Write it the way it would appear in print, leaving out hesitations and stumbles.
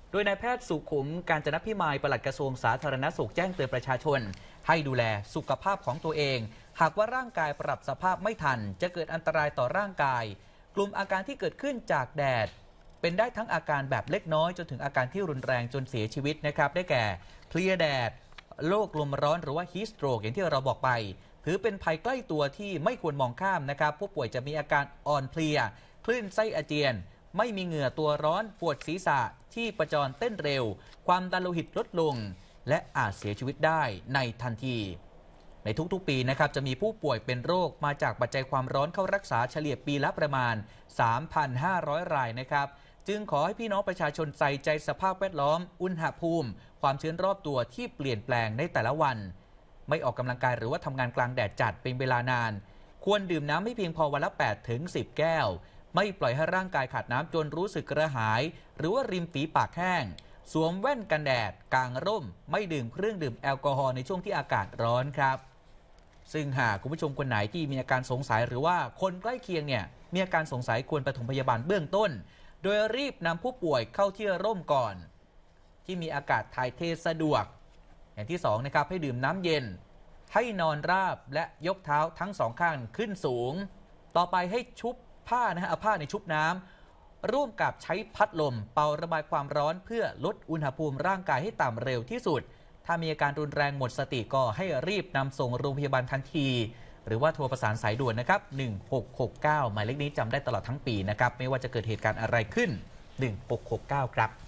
โดยนายแพทย์สุขุมกาญจนพิมายปลัดกระทรวงสาธารณสุขแจ้งเตือนประชาชนให้ดูแลสุขภาพของตัวเองหากว่าร่างกายปรับสภาพไม่ทันจะเกิดอันตรายต่อร่างกายกลุ่มอาการที่เกิดขึ้นจากแดดเป็นได้ทั้งอาการแบบเล็กน้อยจนถึงอาการที่รุนแรงจนเสียชีวิตนะครับได้แก่เพลียแดดโรคลมร้อนหรือว่าฮีสโตรกอย่างที่เราบอกไปถือเป็นภัยใกล้ตัวที่ไม่ควรมองข้ามนะครับผู้ป่วยจะมีอาการอ่อนเพลียคลื่นไส้อาเจียนไม่มีเหงื่อตัวร้อนปวดศีรษะที่ประจรเต้นเร็วความดันโลหิตลดลงและอาจเสียชีวิตได้ในทันทีในทุกๆปีนะครับจะมีผู้ป่วยเป็นโรคมาจากปัจจัยความร้อนเข้ารักษาเฉลี่ยปีละประมาณ 3,500 รายนะครับจึงขอให้พี่น้องประชาชนใส่ใจสภาพแวดล้อมอุณหภูมิความชื้นรอบตัวที่เปลี่ยนแปลงในแต่ละวันไม่ออกกำลังกายหรือว่าทำงานกลางแดดจัดเป็นเวลานานควรดื่มน้ำไม่เพียงพอวันละ 8-10 แก้วไม่ปล่อยให้ร่างกายขาดน้ำจนรู้สึกกระหายหรือว่าริมฝีปากแห้งสวมแว่นกันแดดกางร่มไม่ดื่มเครื่องดื่มแอลกอฮอล์ในช่วงที่อากาศร้อนครับซึ่งหากคุณผู้ชมคนไหนที่มีอาการสงสัยหรือว่าคนใกล้เคียงเนี่ยมีอาการสงสัยควรปฐมพยาบาลเบื้องต้นโดยรีบนำผู้ป่วยเข้าที่ร่มก่อนที่มีอากาศถ่ายเทสะดวกอย่างที่2นะครับให้ดื่มน้ำเย็นให้นอนราบและยกเท้าทั้งสองข้างขึ้นสูงต่อไปให้ชุบผ้าเอาผ้าในชุบน้ำร่วมกับใช้พัดลมเป่าระบายความร้อนเพื่อลดอุณหภูมิร่างกายให้ต่ำเร็วที่สุดถ้ามีอาการรุนแรงหมดสติก็ให้รีบนำส่งโรงพยาบาลทันทีหรือว่าโทรประสานสายด่วนนะครับ1669หมายเลขนี้จำได้ตลอดทั้งปีนะครับไม่ว่าจะเกิดเหตุการณ์อะไรขึ้น1669ครับ